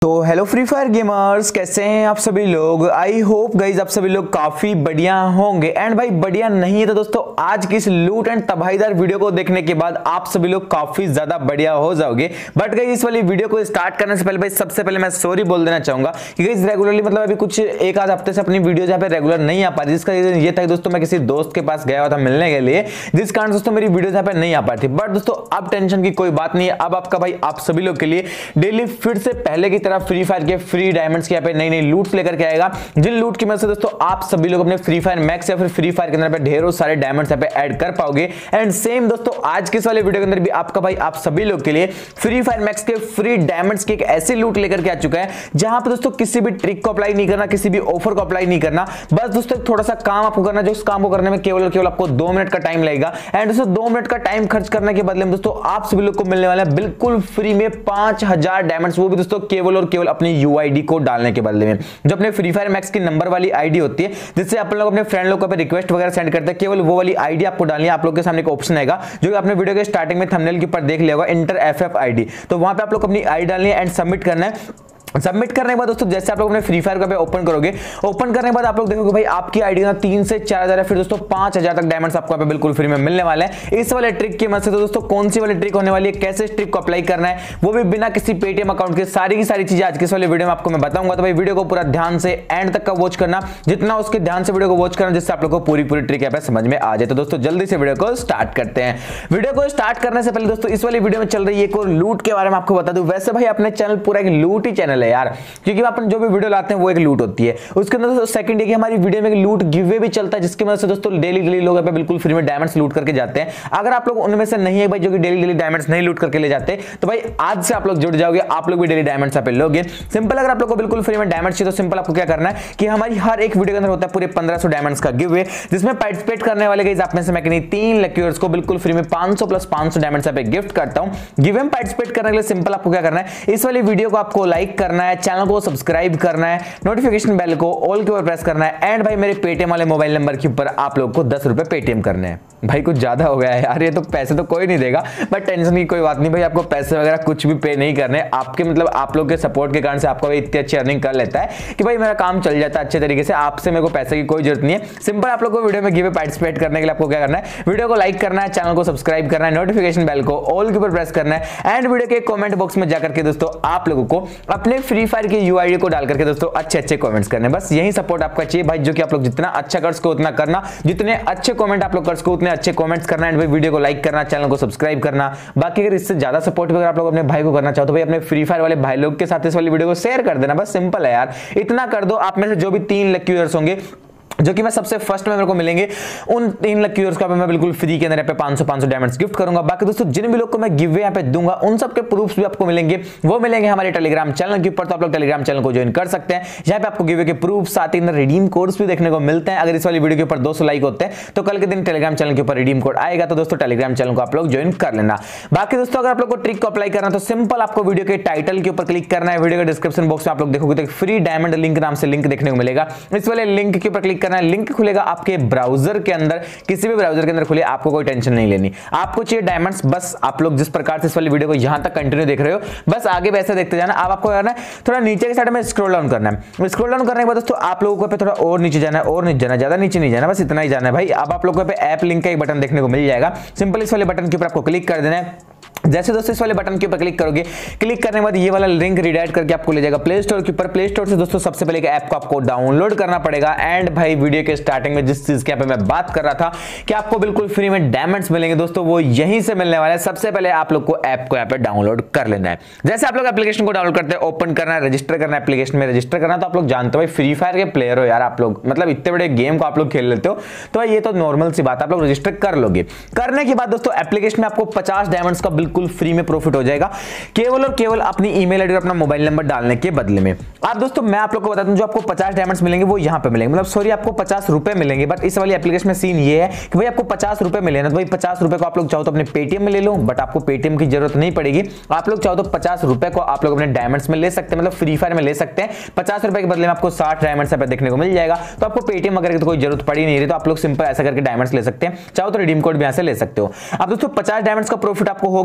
तो hello free fire gamers, कैसे हैं आप सभी लोग। आई होप गाइज आप सभी लोग काफी बढ़िया होंगे। एंड भाई बढ़िया नहीं है तो दोस्तों आज की इस लूट एंड तबाहीदार वीडियो को देखने के बाद आप सभी लोग काफी ज्यादा बढ़िया हो जाओगे। बट गाइज इस वाली वीडियो को स्टार्ट करने से पहले भाई सबसे पहले मैं सॉरी बोल देना चाहूंगा कि गाइज रेगुलरली मतलब अभी कुछ एक आध हफ्ते से अपनी वीडियो जहाँ पे रेगुलर नहीं आ पाती, जिसका रीजन ये था कि दोस्तों मैं किसी दोस्त के पास गया हुआ था मिलने के लिए, जिस कारण दोस्तों मेरी वीडियो यहाँ पे नहीं आ पाती। बट दोस्तों अब टेंशन की कोई बात नहीं है। अब आपका भाई आप सभी लोग के लिए डेली फिर से पहले की तरह फ्री फायर के फ्री डायमंड्स के यहाँ पे नई नई लूट्स लेकर के आएगा, जिन लूट की मदद से दोस्तों आप सभी लोग अपने फ्री फायर मैक्स या फिर फ्री फायर के अंदर पे ढेरों सारे डायमंड्स यहाँ पे ऐड कर पाओगे। एंड सेम दोस्तों आज के इस वाले वीडियो के अंदर भी आपका भाई आप सभी लोग के लिए फ्री फायर मैक्स के फ्री डायमंड्स की एक ऐसी लूट लेकर के आ चुका है जहां पे दोस्तों किसी भी ट्रिक को अप्लाई नहीं करना, किसी भी ऑफर को अप्लाई नहीं करना, बस दोस्तों थोड़ा सा काम आपको करना, जो उस काम को करने में केवल और केवल आपको 2 मिनट का टाइम लगेगा। एंड दोस्तों 2 मिनट का टाइम खर्च करने के बदले में दोस्तों आप सभी लोग को मिलने वाला है बिल्कुल फ्री में 5000 डायमंड्स, वो भी दोस्तों केवल और केवल अपनी यूआईडी को डालने के बदले में। जो अपने फ्री फायर मैक्स की नंबर वाली आईडी होती है जिससे आप लोग अपने फ्रेंड लोग को रिक्वेस्ट वगैरह सेंड करते हैं, केवल वो वाली आईडी आपको डालनी है। आप लोग के सामने एक ऑप्शन आएगा जो आपने वीडियो के स्टार्टिंग में थंबनेल के ऊपर देख लिया होगा, इंटर एफएफ आईडी। तो वहां पे आप लोग अपनी आईडी डालनी है एंड सबमिट करना है। सबमिट करने के बाद दोस्तों जैसे आप लोग अपने फ्री फायर का ओपन करोगे, ओपन करने के बाद आप लोग देखोगे भाई आपकी आईडी ना 3 से 4000 है, फिर दोस्तों 5000 तक डायमंड्स आपको पे बिल्कुल फ्री में मिलने वाले हैं इस वाले ट्रिक की मदद से। तो दोस्तों कौन सी वाली ट्रिक होने वाली है, कैसे इस ट्रिक को अप्लाई करना है, वो भी बिना किसी पेटीएम अकाउंट के, सारी की सारी चीजें आज के इस वाले वीडियो में आपको मैं बताऊंगा। तो भाई वीडियो को पूरा ध्यान से एंड तक का वॉच करना, जितना उसके ध्यान से वीडियो को वॉच करना जिससे आप लोग को पूरी ट्रिक यहाँ पे समझ में आ जाए। तो दोस्तों जल्दी से वीडियो को स्टार्ट करते हैं। वीडियो को स्टार्ट करने से पहले दोस्तों इस वाली वीडियो में चल रही है एक और लूट के बारे में आपको बता दूं। वैसे भाई अपने चैनल पूरा एक लूट ही चैनल है यार, क्योंकि अपन जो भी वीडियो लाते हैं वो एक लूट होती है। उसके अंदर दोस्तों सेकंड है कि हमारी वीडियो में एक लूट गिवअवे भी चलता है, जिसकी मदद से दोस्तों डेली लोग पे बिल्कुल फ्री में डायमंड्स लूट करके जाते हैं। अगर आप लोग उनमें से नहीं है भाई जो कि डेली डायमंड्स नहीं लूट करके ले जाते, तो भाई आज से आप लोग जुड़ जाओगे, आप लोग भी डेली डायमंड्स पे लोगे। सिंपल अगर आप लोग को बिल्कुल फ्री में डायमंड्स चाहिए तो सिंपल आपको क्या करना है कि हमारी हर एक वीडियो के अंदर होता है पूरे 1500 डायमंड्स का गिवअवे, जिसमें पार्टिसिपेट करने वाले गाइस आप में से मैं कहीं 3 लकी विनर्स को बिल्कुल फ्री में 500 प्लस 500 डायमंड्स पे गिफ्ट करता हूं। गिवअवे में पार्टिसिपेट करने के लिए सिंपल आपको क्या करना है, इस वाली वीडियो को आपको लाइक करना है, चैनल को सब्सक्राइब करना है, नोटिफिकेशन बेल को ऑल के ऊपर प्रेस करना है एंड भाई मेरे पेटीएम वाले मोबाइल नंबर के ऊपर आप लोग को 10 रुपए पेटीएम करने हैं। भाई कुछ ज्यादा हो गया है यार, ये तो पैसे तो कोई नहीं देगा, बट टेंशन की कोई बात नहीं भाई, आपको पैसे वगैरह कुछ भी पे नहीं करने। आपके मतलब आप लोग के सपोर्ट के कारण से आपका भाई इतनी अच्छी अर्निंग कर लेता है कि भाई मेरा काम चल जाता है अच्छे तरीके से। आपसे मेरे को पैसे की कोई जरूरत नहीं है। सिंपल आप लोग को वीडियो में गिव पार्टिसिपेट करने के लिए आपको क्या करना है, वीडियो को लाइक करना है, चैनल को सब्सक्राइब करना है, नोटिफिकेशन बेल को ऑल के ऊपर प्रेस करना है एंड वीडियो के कमेंट बॉक्स में जाकर के दोस्तों आप लोगों को अपने फ्री फायर की यूआईडी को डाल करके दोस्तों अच्छे कमेंट्स करने। बस यही सपोर्ट आपका चाहिए भाई, जो कि आप लोग जितना अच्छा कर सको उतना करना, जितने अच्छे कमेंट आप लोग कर सको उतने अच्छे कमेंट्स करना एंड भाई वीडियो को लाइक करना, चैनल को सब्सक्राइब करना। बाकी अगर इससे ज्यादा सपोर्ट अगर आप लोग अपने भाई को करना चाहो तो भाई अपने फ्री फायर वाले भाई लोग के साथ इस वाली वीडियो को शेयर कर देना। बस सिंपल है यार, इतना कर दो। आप में से जो भी 3 लकी विनर्स होंगे जो कि मैं सबसे फर्स्ट में मेरे को मिलेंगे, उन 3 लकी विनर्स को मैं बिल्कुल फ्री के अंदर पे 500 डायमंड्स गिफ्ट करूंगा। बाकी दोस्तों जिन भी लोग को मैं गिव यहाँ पे दूंगा उन सबके प्रूफ्स भी आपको मिलेंगे, वो मिलेंगे हमारे टेलीग्राम चैनल के ऊपर। तो आप लोग टेलीग्राम चैनल को ज्वाइन कर सकते हैं, यहाँ पे आपको गिव के प्रूफ साथ ही अंदर रिडीम कोड्स भी देखने को मिलते हैं। अगर इस वाली वीडियो के ऊपर 200 लाइक होते हैं तो कल के दिन टेलीग्राम चैनल के ऊपर रिडीम कोड आएगा, तो दोस्तों टेलीग्राम चैनल को आप लोग ज्वाइन कर लेना। बाकी दोस्तों अगर आप लोग को ट्रिक को अप्लाई करना तो सिंपल आपको वीडियो के टाइटल के ऊपर क्लिक करना है। वीडियो के डिस्क्रिप्शन बॉक्स में आप लोग देखोगे तो एक फ्री डायमंड लिंक नाम से लिंक देखने को मिलेगा, इस वाले लिंक के ऊपर क्लिक करना है। लिंक खुलेगा आपके ब्राउजर के अंदर, किसी भी ब्राउजर के अंदर खुले, आपको कोई टेंशन नहीं लेनी। आपको चाहिए डायमंड्स, बस आप लोग जिस प्रकार से इस वाली वीडियो को यहां तक कंटिन्यू देख रहे हो बस आगे वैसे देखते जाना। अब आपको करना है थोड़ा नीचे के साइड में स्क्रॉल डाउन करना है। स्क्रॉल डाउन करने के बाद दोस्तों आप लोगों को पे थोड़ा और नीचे जाना है, और नीचे जाना, ज्यादा नीचे नहीं जाना, बस इतना ही जाना है भाई। अब आप लोगों को पे ऐप लिंक का एक बटन देखने को मिल जाएगा, सिंपल इस वाले बटन के ऊपर आपको क्लिक कर देना है। जैसे दोस्तों इस वाले बटन के ऊपर क्लिक करोगे, क्लिक करने के बाद ये वाला लिंक रिडायरेक्ट करके आपको ले जाएगा प्ले स्टोर के ऊपर। प्ले स्टोर से दोस्तों सबसे पहले एक ऐप को आपको डाउनलोड करना पड़ेगा एंड भाई वीडियो के स्टार्टिंग में जिस चीज के यहाँ पे मैं बात कर रहा था कि आपको बिल्कुल फ्री में डायमंड्स मिलेंगे दोस्तों, वो यहीं से मिलने वाला है। सबसे पहले आप लोग को ऐप को यहाँ पे डाउनलोड कर लेना है। जैसे आप लोग एप्लीकेशन को डाउनलोड करते हैं, ओपन करना है, रजिस्टर करना है, एप्लीकेशन में रजिस्टर करना। तो आप लोग जानते हो भाई फ्री फायर के प्लेयर हो यार आप लोग, मतलब इतने बड़े गेम को आप लोग खेल लेते हो, तो ये तो नॉर्मल सी बात, आप लोग रजिस्टर कर लोगे। करने के बाद दोस्तों एप्लीकेशन में आपको 50 डायमंड्स का बिल्कुल फ्री में प्रॉफिट हो जाएगा, केवल और केवल अपनी ईमेल आईडी और अपना मोबाइल नंबर डालने के बदले में। आप दोस्तों मैं आप लोग को बता दूं, जो आपको 50 डायमंड्स मिलेंगे वो यहां पे मिलेंगे, मतलब सॉरी आपको 50 रुपए मिलेंगे। बट इस वाली एप्लीकेशन में सीन ये है कि भाई आपको 50 रुपए मिले ना, तो भाई 50 रुपए को आप लोग चाहो तो अपने पेटीएम में ले लो, बट आपको पेटीएम की जरूरत नहीं पड़ेगी। आप लोग चाहो तो 50 रुपए को आप लोग अपने डायमंड्स में ले सकते हैं, मतलब फ्री फायर में ले सकते हैं। 50 रुपए के बदले में आपको 60 डायमंड्स देखने को मिल जाएगा, तो आपको पेटीएम वगैरह की तो कोई जरूरत पड़ी नहीं रही, तो आप लोग सिंपल ऐसा करके डायमंड्स ले सकते हैं। चाहो तो रिडीम कोड भी यहां से ले सकते हो। अब दोस्तों 50 डायमंड्स का प्रॉफिट आपको हो गया।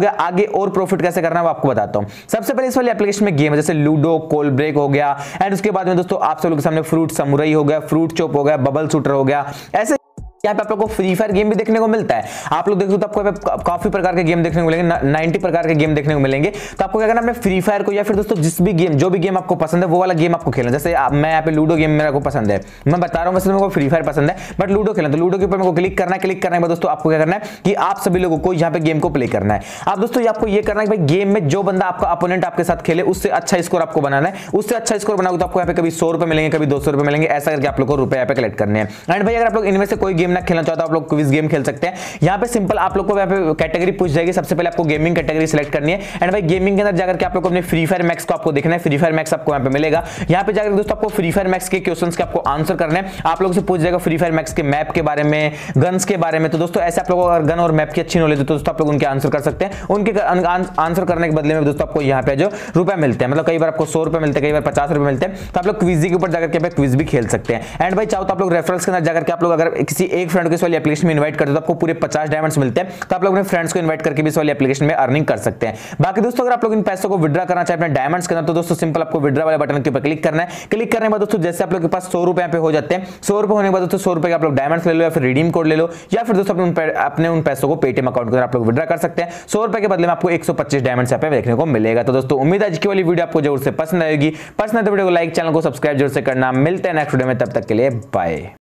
आगे और प्रॉफिट कैसे करना है वो आपको बताता हूं। सबसे पहले इस वाली एप्लीकेशन में गेम है जैसे लूडो, कॉल ब्रेक हो गया, एंड उसके बाद में दोस्तों आप सब लोगों के सामने फ्रूट समुराई हो गया, फ्रूट चॉप हो गया, बबल शूटर हो गया। ऐसे यहाँ पे आप लोग को फ्री फायर गेम भी देखने को मिलता है। आप लोग देखो तो आपको काफी प्रकार के गेम देखने को मिलेंगे, 90 प्रकार के गेम देखने को मिलेंगे। तो आपको क्या करना है, फ्री फायर को या फिर दोस्तों जिस भी गेम, जो भी गेम आपको पसंद है वो वाला गेम आपको खेलना। जैसे मैं यहाँ पे लूडो गेम मेरे को पसंद है, मैं बता रहा हूँ, वैसे मेरे को फ्री फायर पसंद है बट लूडो खेलना। तो लूडो के ऊपर मेरे को क्लिक करना है। क्लिक करने के बाद दोस्तों आपको क्या करना है कि आप सभी लोगों को यहाँ पे गेम को प्ले करना है। आप दोस्तों आपको ये करना है कि भाई गेम में जो बंदा आपका अपोनेंट आपके साथ खेले उससे अच्छा स्कोर आपको बनाना है। उससे अच्छा स्कोर बनाओगे तो आपको यहाँ पे कभी 100 रुपए मिलेंगे, कभी 200 रुपए मिलेंगे, ऐसा करके आप लोग को रुपए यहाँ पे कलेक्ट करने हैं। एंड भाई अगर आप लोग इनमें से कोई गेम ना खेलना चाहते हो, आप लोग क्विज गेम खेल सकते हैं। यहाँ पे सिंपल आप लोग को यहाँ पे कैटेगरी पूछ जाएगी। सबसे पहले आपको गेमिंग कैटेगरी सिलेक्ट करनी है। एंड भाई गेमिंग के अंदर जाकर के आप लोग को अपने फ्री फायर मैक्स को आपको देखना है। फ्री फायर मैक्स आपको यहाँ पे मिलेगा। यहाँ पे जाकर दोस्तों आपको फ्री फायर मैक्स के क्वेश्चंस के आपको आंसर करने हैं। आप लोगों से पूछ जाएगा फ्री फायर मैक्स के मैप के बारे में, गन्स के बारे में। तो दोस्तों ऐसे आप लोगों को अगर गन और मैप की अच्छी नॉलेज है तो दोस्तों आप लोग उनके आंसर कर सकते हैं। उनके आंसर करने के बदले में दोस्तों आपको यहाँ पे जो रुपए मिलते हैं, मतलब कई बार आपको 100 रुपए मिलते हैं, कई बार 50 रुपए मिलते हैं। तो आप लोग क्विज के ऊपर जाकर के क्विज भी खेल सकते हैं। एंड भाई चाहो तो आप लोग रेफरल्स के अंदर जाकर के आप लोग अगर किसी एक फ्रेंड को इस वाली एप्लीकेशन में इन्वाइट करते हो तो आपको पूरे 50 डायमंड्स मिलते हैं। तो आप लोग अपने फ्रेंड्स को इनवाइट करके भी इस वाली एप्लीकेशन में अर्निंग कर सकते हैं। बाकी दोस्तों अगर आप लोग इन पैसों को विड्रॉ करना चाहे अपने डायमंड्स के अंदर तो दोस्तों सिंपल आपको विड्रॉ वाले बटन के ऊपर क्लिक करना है। क्लिक करने के बाद दोस्तों जैसे आप लोग के पास 100 रुपए पे हो जाते हैं, 100 रुपए होने के बाद दोस्तों 100 रुपए के आप लोग डायमंड्स ले लो या फिर रिडीम कोड ले लो, या फिर दोस्तों अपने उन पैसों को पेटीएम अकाउंट के अंदर आप लोग विड्रॉ कर सकते हैं। 100 रुपए के बदले में आपको 125 डायमंड्स यहाँ पे देखने को मिलेगा। तो दोस्तों उम्मीद है आज की वाली वीडियो आपको जरूर से पसंद आएगी। पसंद है तो वीडियो को लाइक, चैनल को सब्सक्राइब जरूर से करना। मिलते हैं नेक्स्ट वीडियो में, तब तक के लिए बाय।